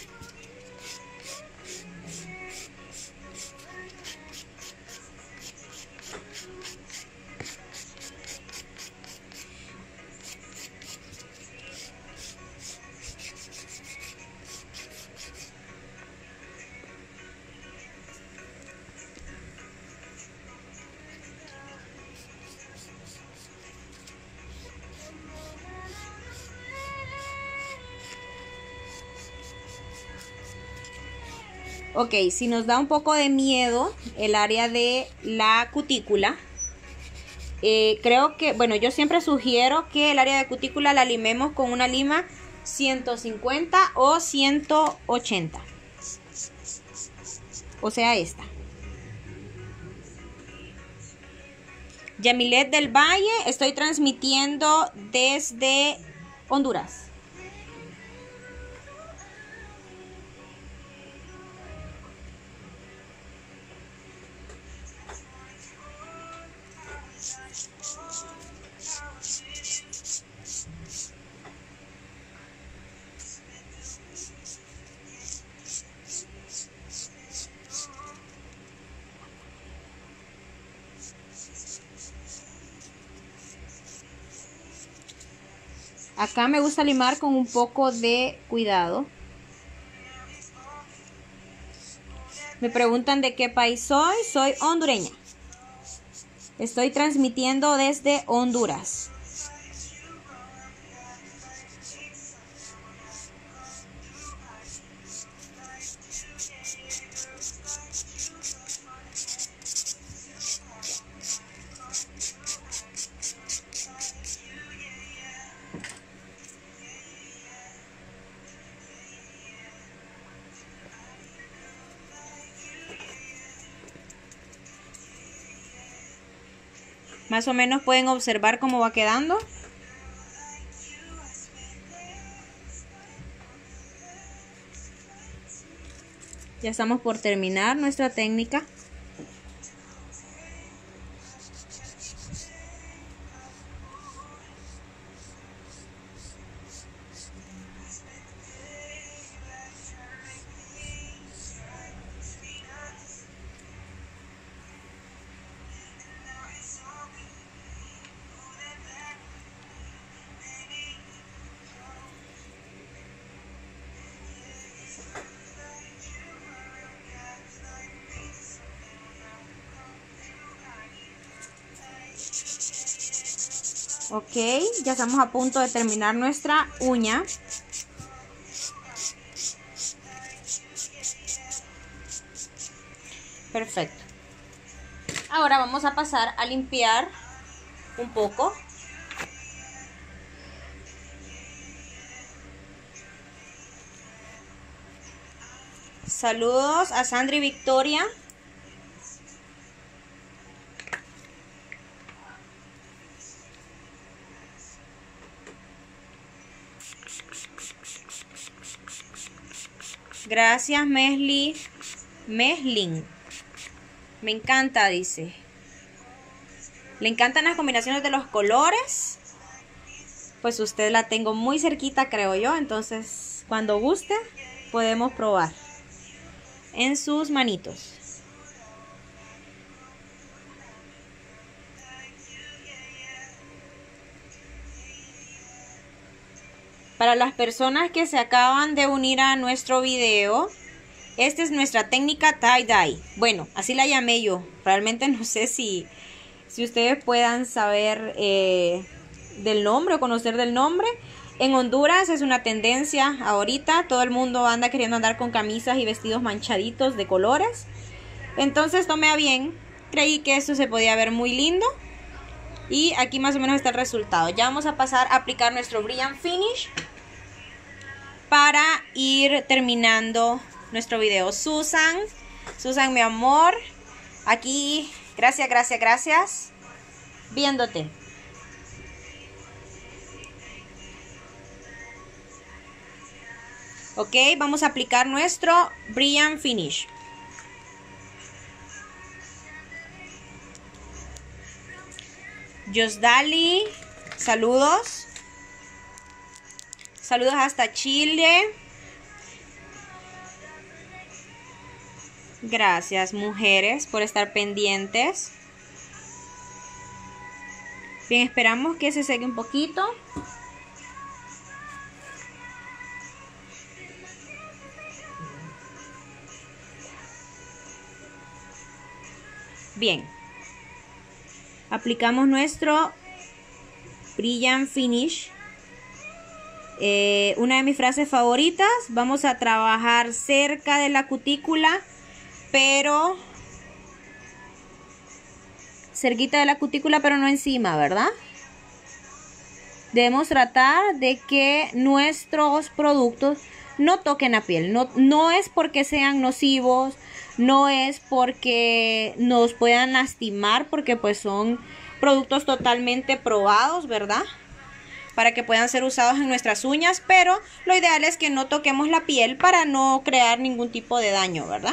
Ok, si nos da un poco de miedo el área de la cutícula, eh, creo que, bueno, yo siempre sugiero que el área de cutícula la limemos con una lima ciento cincuenta o ciento ochenta. O sea, esta. Yamilet del Valle, estoy transmitiendo desde Honduras. Acá me gusta limar con un poco de cuidado. Me preguntan de qué país soy. Soy hondureña. Estoy transmitiendo desde Honduras. Más o menos pueden observar cómo va quedando. Ya estamos por terminar nuestra técnica. Ok, ya estamos a punto de terminar nuestra uña. Perfecto. Ahora vamos a pasar a limpiar un poco. Saludos a Sandra y Victoria. Gracias, Mesli. Meslin. Me encanta, dice. ¿Le encantan las combinaciones de los colores? Pues usted la tengo muy cerquita, creo yo. Entonces, cuando guste, podemos probar en sus manitos. Para las personas que se acaban de unir a nuestro video, esta es nuestra técnica tie-dye. Bueno, así la llamé yo. Realmente no sé si, si ustedes puedan saber eh, del nombre o conocer del nombre. En Honduras es una tendencia ahorita. Todo el mundo anda queriendo andar con camisas y vestidos manchaditos de colores. Entonces tomé a bien. Creí que esto se podía ver muy lindo. Y aquí más o menos está el resultado. Ya vamos a pasar a aplicar nuestro Brilliant Finish para ir terminando nuestro video. Susan, Susan, mi amor, aquí, gracias, gracias, gracias, viéndote. Ok, vamos a aplicar nuestro Brilliant Finish. Josdali, saludos. Saludos hasta Chile. Gracias, mujeres, por estar pendientes. Bien, esperamos que se seque un poquito. Bien. Aplicamos nuestro Brilliant Finish. Eh, una de mis frases favoritas. Vamos a trabajar cerca de la cutícula, pero cerquita de la cutícula, pero no encima, ¿verdad? Debemos tratar de que nuestros productos no toquen la piel. No, no es porque sean nocivos, no es porque nos puedan lastimar, porque pues son productos totalmente probados, ¿verdad? Para que puedan ser usados en nuestras uñas, pero lo ideal es que no toquemos la piel para no crear ningún tipo de daño, ¿verdad?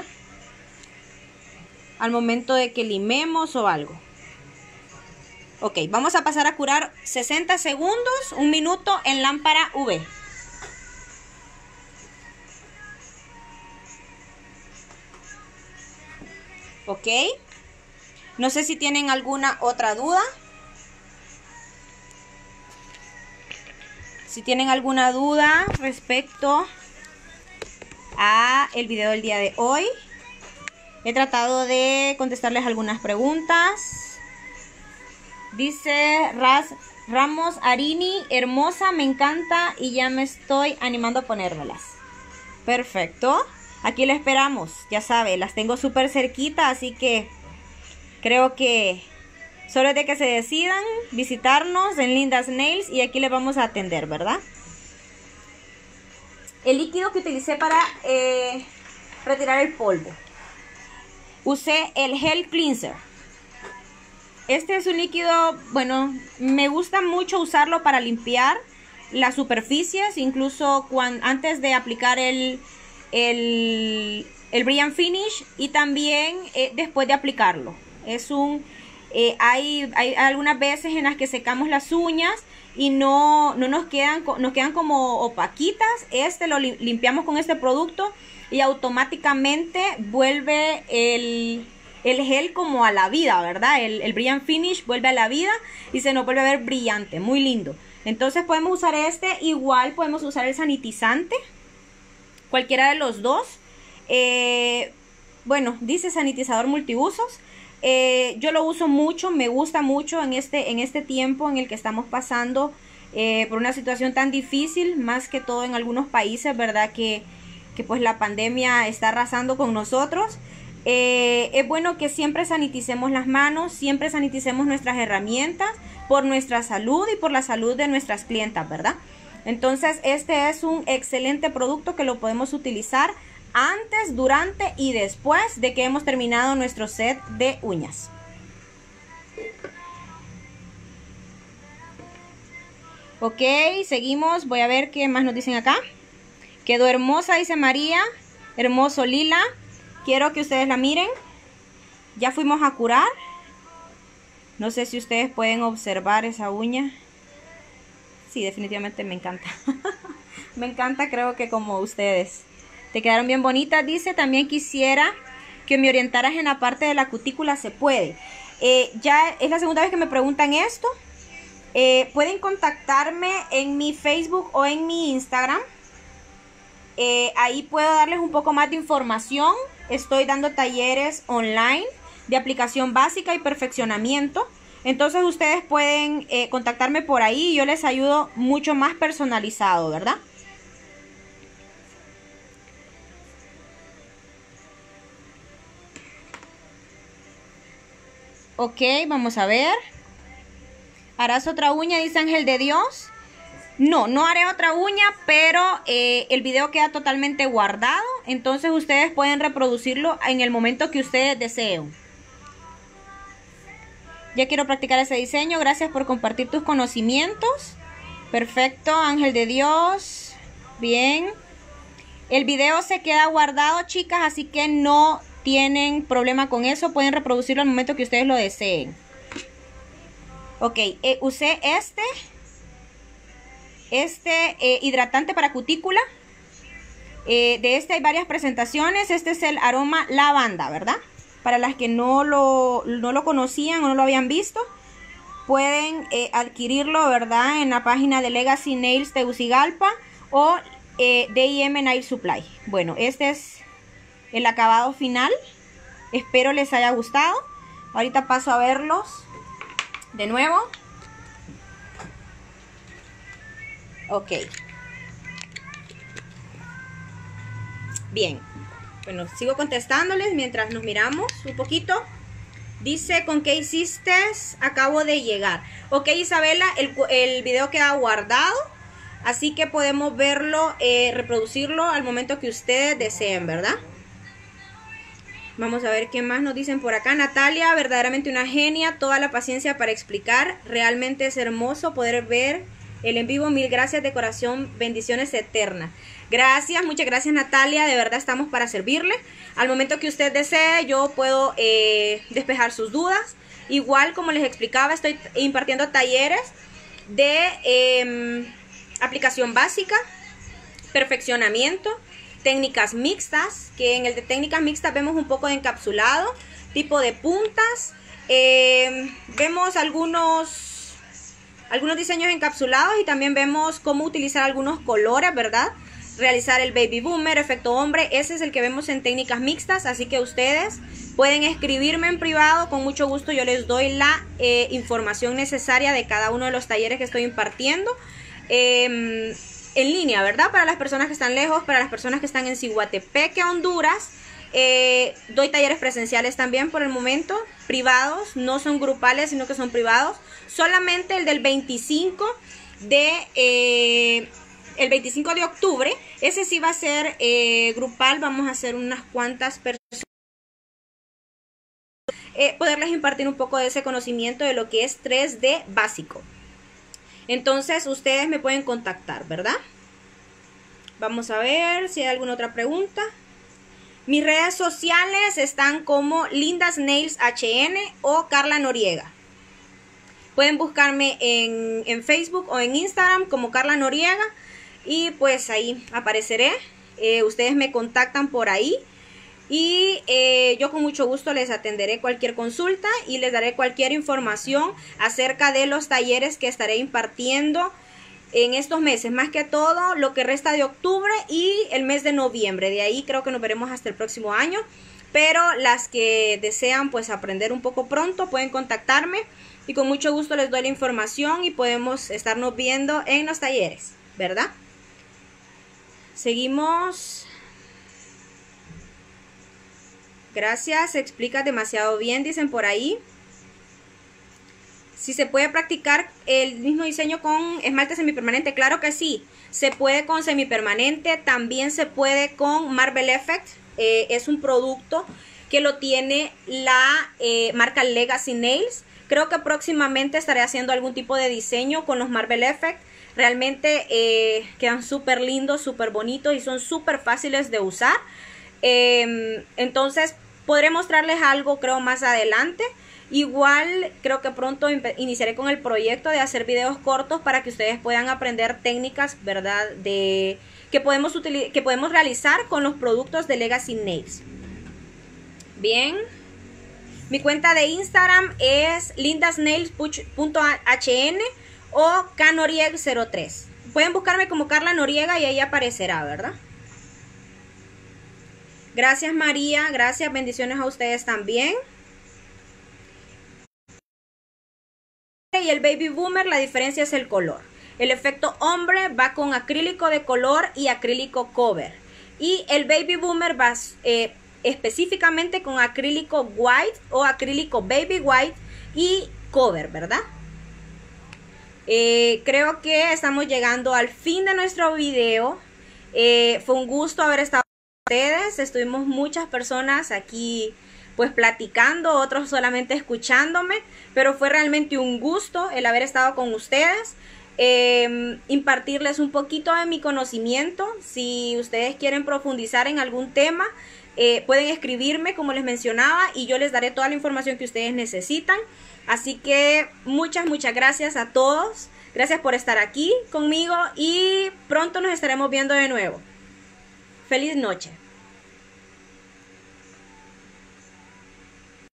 Al momento de que limemos o algo. Ok, vamos a pasar a curar sesenta segundos, un minuto en lámpara U V. Ok, no sé si tienen alguna otra duda. Si tienen alguna duda respecto a el video del día de hoy, he tratado de contestarles algunas preguntas. Dice Raz, Ramos Arini, hermosa, me encanta y ya me estoy animando a ponérmelas. Perfecto. Aquí la esperamos, ya sabe, las tengo súper cerquita, así que creo que solo es de que se decidan visitarnos en Linda's Nails y aquí les vamos a atender, ¿verdad? El líquido que utilicé para eh, retirar el polvo. Usé el Gel Cleanser. Este es un líquido, bueno, me gusta mucho usarlo para limpiar las superficies, incluso cuando, antes de aplicar el, el, el Brilliant Finish y también eh, después de aplicarlo. Es un, eh, hay, hay algunas veces en las que secamos las uñas y no, no nos quedan, nos quedan como opaquitas. Este lo limpiamos con este producto y automáticamente vuelve el... el gel como a la vida, ¿verdad? El, el Brilliant Finish vuelve a la vida y se nos vuelve a ver brillante, muy lindo. Entonces podemos usar este, igual podemos usar el sanitizante, cualquiera de los dos. Eh, bueno, dice sanitizador multiusos. Eh, yo lo uso mucho, me gusta mucho en este, en este tiempo en el que estamos pasando eh, por una situación tan difícil, más que todo en algunos países, ¿verdad? Que, que pues la pandemia está arrasando con nosotros. Eh, es bueno que siempre saniticemos las manos, siempre saniticemos nuestras herramientas por nuestra salud y por la salud de nuestras clientas, ¿verdad? Entonces este es un excelente producto que lo podemos utilizar antes, durante y después de que hemos terminado nuestro set de uñas. Ok, seguimos, voy a ver qué más nos dicen acá. Quedó hermosa, dice María, hermoso lila. Quiero que ustedes la miren. Ya fuimos a curar. No sé si ustedes pueden observar esa uña. Sí, definitivamente me encanta. Me encanta, creo que como ustedes. Te quedaron bien bonitas, dice. También quisiera que me orientaras en la parte de la cutícula. Se puede. Eh, ya es la segunda vez que me preguntan esto. Eh, pueden contactarme en mi Facebook o en mi Instagram. Eh, ahí puedo darles un poco más de información. Estoy dando talleres online de aplicación básica y perfeccionamiento. Entonces ustedes pueden eh, contactarme por ahí y yo les ayudo mucho más personalizado, ¿verdad? Ok, vamos a ver. ¿Harás otra uña? Dice Ángel de Dios. No, no haré otra uña, pero eh, el video queda totalmente guardado. Entonces ustedes pueden reproducirlo en el momento que ustedes deseen. Ya quiero practicar ese diseño. Gracias por compartir tus conocimientos. Perfecto, Ángel de Dios. Bien. El video se queda guardado, chicas, así que no tienen problema con eso. Pueden reproducirlo al momento que ustedes lo deseen. Ok, eh, usé este. Este eh, hidratante para cutícula. Eh, de este hay varias presentaciones. Este es el aroma lavanda, ¿verdad? Para las que no lo, no lo conocían o no lo habían visto, pueden eh, adquirirlo, ¿verdad? En la página de Legacy Nails Tegucigalpa o eh, D I M Nail Supply. Bueno, este es el acabado final. Espero les haya gustado. Ahorita paso a verlos de nuevo. Ok. Bien. Bueno, sigo contestándoles mientras nos miramos un poquito. Dice, ¿con qué hiciste? Acabo de llegar. Ok, Isabela, el, el video queda guardado. Así que podemos verlo, eh, reproducirlo al momento que ustedes deseen, ¿verdad? Vamos a ver qué más nos dicen por acá. Natalia, verdaderamente una genia. Toda la paciencia para explicar. Realmente es hermoso poder ver el en vivo. Mil gracias de corazón. Bendiciones eternas. Gracias, muchas gracias, Natalia. De verdad estamos para servirle. Al momento que usted desee, yo puedo eh, despejar sus dudas. Igual, como les explicaba, estoy impartiendo talleres de eh, aplicación básica, perfeccionamiento, técnicas mixtas, que en el de técnicas mixtas vemos un poco de encapsulado, tipo de puntas. Eh, vemos algunos, algunos diseños encapsulados y también vemos cómo utilizar algunos colores, ¿verdad? Realizar el baby boomer, efecto hombre. Ese es el que vemos en técnicas mixtas, así que ustedes pueden escribirme en privado, con mucho gusto yo les doy la eh, información necesaria de cada uno de los talleres que estoy impartiendo eh, en línea, ¿verdad? Para las personas que están lejos, para las personas que están en Ciguatepeque, Honduras. Eh, doy talleres presenciales también por el momento, privados, no son grupales, sino que son privados. Solamente el del veinticinco de... Eh, el veinticinco de octubre, ese sí va a ser eh, grupal, vamos a hacer unas cuantas personas. eh, poderles impartir un poco de ese conocimiento de lo que es tres D básico. Entonces ustedes me pueden contactar, ¿verdad? Vamos a ver si hay alguna otra pregunta. Mis redes sociales están como Lindas Nails H N o Carla Noriega. Pueden buscarme en, en Facebook o en Instagram como Carla Noriega y pues ahí apareceré. Eh, ustedes me contactan por ahí y eh, yo con mucho gusto les atenderé cualquier consulta y les daré cualquier información acerca de los talleres que estaré impartiendo en estos meses, más que todo lo que resta de octubre y el mes de noviembre. De ahí creo que nos veremos hasta el próximo año, pero las que desean pues aprender un poco pronto pueden contactarme y con mucho gusto les doy la información y podemos estarnos viendo en los talleres, ¿verdad? Seguimos. Gracias, explicas demasiado bien, dicen por ahí. Si se puede practicar el mismo diseño con esmalte semipermanente, claro que sí. Se puede con semipermanente, también se puede con Marble Effect. Eh, es un producto que lo tiene la eh, marca Legacy Nails. Creo que próximamente estaré haciendo algún tipo de diseño con los Marble Effect. Realmente eh, quedan súper lindos, súper bonitos y son súper fáciles de usar. Eh, entonces podré mostrarles algo creo más adelante. Igual creo que pronto iniciaré con el proyecto de hacer videos cortos para que ustedes puedan aprender técnicas, ¿verdad? De que podemos que podemos realizar con los productos de Legacy Nails. Bien. Mi cuenta de Instagram es lindasnails punto h n o knorieg cero tres. Pueden buscarme como Carla Noriega y ahí aparecerá, ¿verdad? Gracias María, gracias, bendiciones a ustedes también. Y el Baby Boomer, la diferencia es el color. El efecto hombre va con acrílico de color y acrílico cover. Y el Baby Boomer va eh, específicamente con acrílico white o acrílico baby white y cover, ¿verdad? Eh, creo que estamos llegando al fin de nuestro video. Eh, fue un gusto haber estado con ustedes. Estuvimos muchas personas aquí pues platicando, otros solamente escuchándome, pero fue realmente un gusto el haber estado con ustedes, eh, impartirles un poquito de mi conocimiento. Si ustedes quieren profundizar en algún tema, eh, pueden escribirme como les mencionaba y yo les daré toda la información que ustedes necesitan. Así que muchas, muchas gracias a todos, gracias por estar aquí conmigo y pronto nos estaremos viendo de nuevo. Feliz noche.